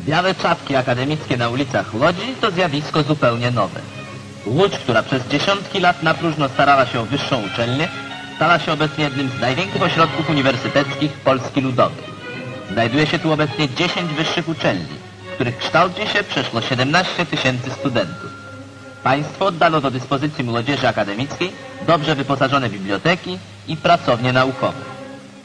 Białe czapki akademickie na ulicach Łodzi to zjawisko zupełnie nowe. Łódź, która przez dziesiątki lat na próżno starała się o wyższą uczelnię, stała się obecnie jednym z największych ośrodków uniwersyteckich Polski Ludowej. Znajduje się tu obecnie 10 wyższych uczelni, w których kształci się przeszło 17 tysięcy studentów. Państwo oddalo do dyspozycji młodzieży akademickiej dobrze wyposażone biblioteki i pracownie naukowe.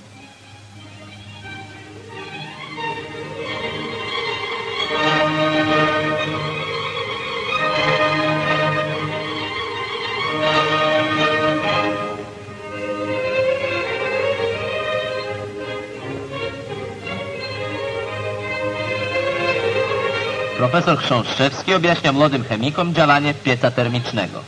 Profesor Chrząszczewski objaśnia młodym chemikom działanie pieca termicznego.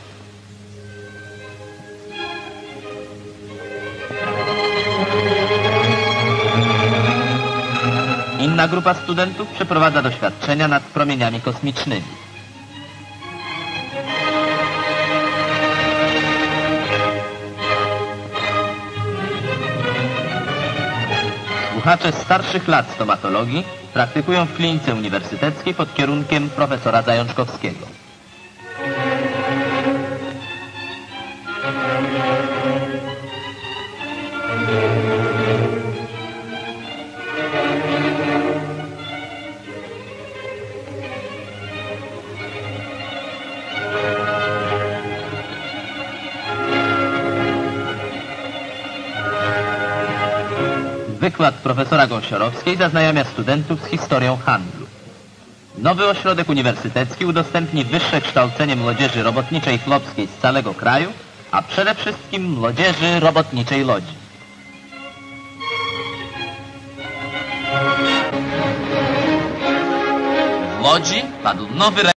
Inna grupa studentów przeprowadza doświadczenia nad promieniami kosmicznymi. Słuchacze starszych lat stomatologii praktykują w klinice uniwersyteckiej pod kierunkiem profesora Zajączkowskiego. Wykład profesora Gąsiorowskiej zaznajamia studentów z historią handlu. Nowy ośrodek uniwersytecki udostępni wyższe kształcenie młodzieży robotniczej chłopskiej z całego kraju, a przede wszystkim młodzieży robotniczej Łodzi. W Łodzi padł nowy